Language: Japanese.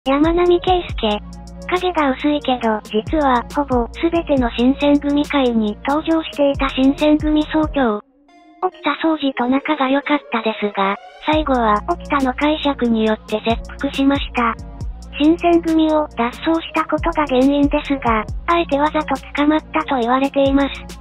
山並圭介。影が薄いけど、実は、ほぼ、すべての新選組会に登場していた新選組総長。沖田総司と仲が良かったですが、最後は沖田の解釈によって切腹しました。新選組を脱走したことが原因ですが、あえてわざと捕まったと言われています。